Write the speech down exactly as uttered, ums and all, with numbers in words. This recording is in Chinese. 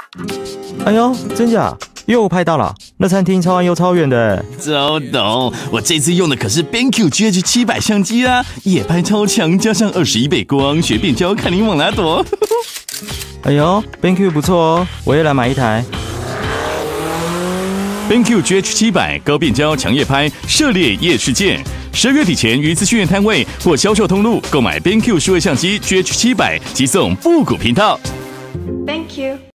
哎呦，真假？又拍到了，那餐厅超暗又超远的。 周董，我这次用的可是 BenQ G H 七百相机啊，夜拍超强，加上二十一倍光学变焦，看你往哪躲。 哎呦 ，BenQ 不错哦，我也来买一台。 BenQ G H 七百高变焦强夜拍，涉猎夜世界。十二月底前于资讯院摊位或销售通路购买 BenQ 数位相机 G H 七百，即送复古频道。 Thank you。